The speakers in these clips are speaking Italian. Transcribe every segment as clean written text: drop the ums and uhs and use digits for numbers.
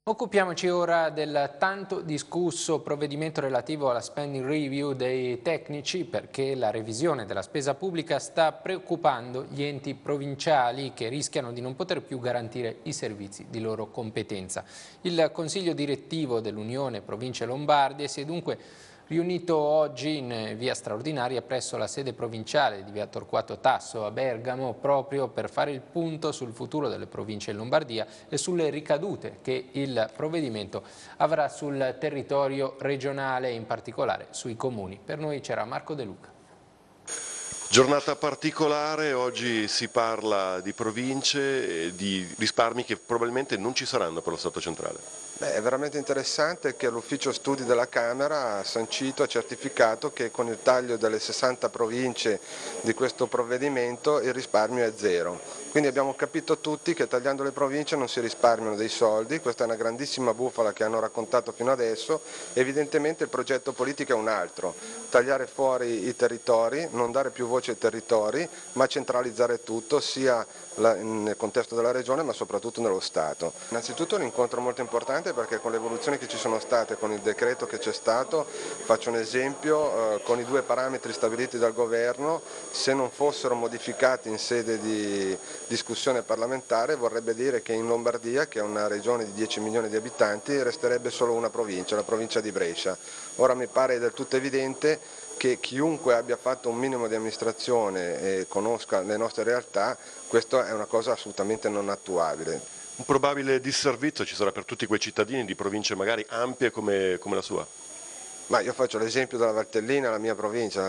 Occupiamoci ora del tanto discusso provvedimento relativo alla spending review dei tecnici, perché la revisione della spesa pubblica sta preoccupando gli enti provinciali che rischiano di non poter più garantire i servizi di loro competenza. Il Consiglio direttivo dell'Unione Province Lombarde si è dunque riunito oggi in via straordinaria presso la sede provinciale di via Torquato Tasso a Bergamo, proprio per fare il punto sul futuro delle province in Lombardia e sulle ricadute che il provvedimento avrà sul territorio regionale e in particolare sui comuni. Per noi c'era Marco De Luca. Giornata particolare, oggi si parla di province e di risparmi che probabilmente non ci saranno per lo Stato centrale. È veramente interessante che l'ufficio studi della Camera ha sancito, ha certificato che con il taglio delle 60 province di questo provvedimento il risparmio è zero. Quindi abbiamo capito tutti che tagliando le province non si risparmiano dei soldi, questa è una grandissima bufala che hanno raccontato fino adesso, evidentemente il progetto politico è un altro, tagliare fuori i territori, non dare più voce ai territori, ma centralizzare tutto sia nel contesto della regione ma soprattutto nello Stato. Innanzitutto è un incontro molto importante perché con le evoluzioni che ci sono state, con il decreto che c'è stato, faccio un esempio, con i due parametri stabiliti dal governo, se non fossero modificati in sede di discussione parlamentare vorrebbe dire che in Lombardia, che è una regione di 10 milioni di abitanti, resterebbe solo una provincia, la provincia di Brescia. Ora mi pare del tutto evidente che chiunque abbia fatto un minimo di amministrazione e conosca le nostre realtà, questa è una cosa assolutamente non attuabile. Un probabile disservizio ci sarà per tutti quei cittadini di province magari ampie come la sua. Ma io faccio l'esempio della Valtellina, la mia provincia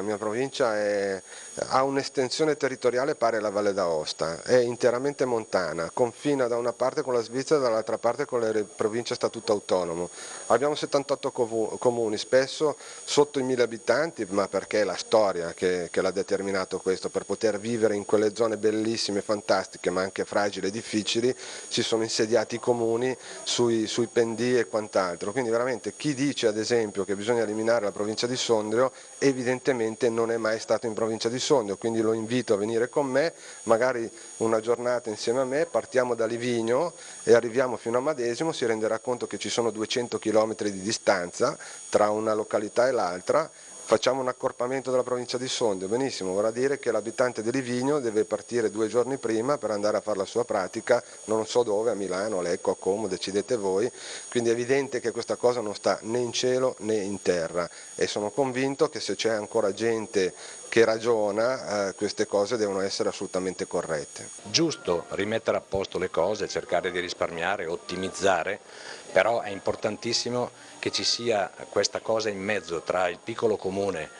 ha un'estensione territoriale pari alla Valle d'Aosta, è interamente montana, confina da una parte con la Svizzera e dall'altra parte con le province a statuto autonomo. Abbiamo 78 comuni, spesso sotto i 1000 abitanti, ma perché è la storia che l'ha determinato questo, per poter vivere in quelle zone bellissime, fantastiche, ma anche fragili e difficili, si sono insediati i comuni sui pendii e quant'altro. Quindi veramente chi dice ad esempio che bisogna eliminare la provincia di Sondrio evidentemente non è mai stato in provincia di Sondrio, quindi lo invito a venire con me, magari una giornata insieme a me, partiamo da Livigno e arriviamo fino a Madesimo, si renderà conto che ci sono 200 km di distanza tra una località e l'altra. Facciamo un accorpamento della provincia di Sondrio, benissimo, vorrà dire che l'abitante di Livigno deve partire 2 giorni prima per andare a fare la sua pratica, non so dove, a Milano, a Lecco, a Como, decidete voi, quindi è evidente che questa cosa non sta né in cielo né in terra e sono convinto che se c'è ancora gente che ragiona, queste cose devono essere assolutamente corrette. Giusto rimettere a posto le cose, cercare di risparmiare, ottimizzare, però è importantissimo che ci sia questa cosa in mezzo tra il piccolo comune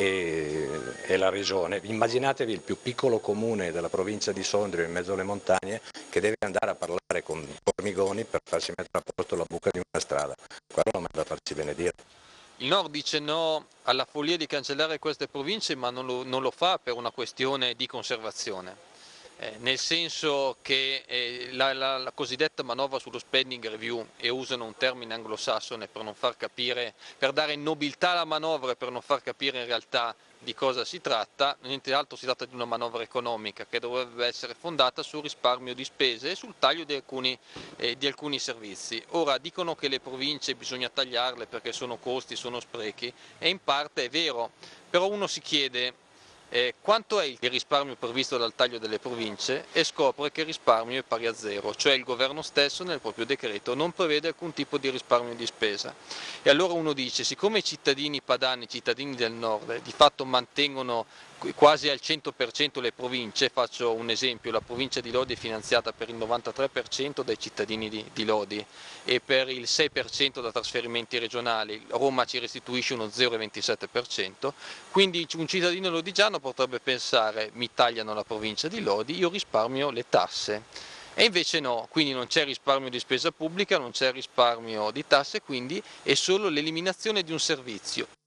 e la regione. Immaginatevi il più piccolo comune della provincia di Sondrio in mezzo alle montagne che deve andare a parlare con Formigoni per farsi mettere a posto la buca di una strada. Quello non è da farci benedire. Il Nord dice no alla follia di cancellare queste province, ma non lo fa per una questione di conservazione. Nel senso che la cosiddetta manovra sullo spending review, e usano un termine anglosassone per non far capire, per dare nobiltà alla manovra e per non far capire in realtà di cosa si tratta, niente altro, si tratta di una manovra economica che dovrebbe essere fondata sul risparmio di spese e sul taglio di alcuni servizi. Ora dicono che le province bisogna tagliarle perché sono costi, sono sprechi, e in parte è vero, però uno si chiede quanto è il risparmio previsto dal taglio delle province e scopre che il risparmio è pari a zero, cioè il governo stesso nel proprio decreto non prevede alcun tipo di risparmio di spesa. E allora uno dice, siccome i cittadini padani, i cittadini del nord, di fatto mantengono quasi al 100% le province, faccio un esempio, la provincia di Lodi è finanziata per il 93% dai cittadini di Lodi e per il 6% da trasferimenti regionali, Roma ci restituisce uno 0,27%, quindi un cittadino lodigiano potrebbe pensare mi tagliano la provincia di Lodi, io risparmio le tasse. E invece no, quindi non c'è risparmio di spesa pubblica, non c'è risparmio di tasse, quindi è solo l'eliminazione di un servizio.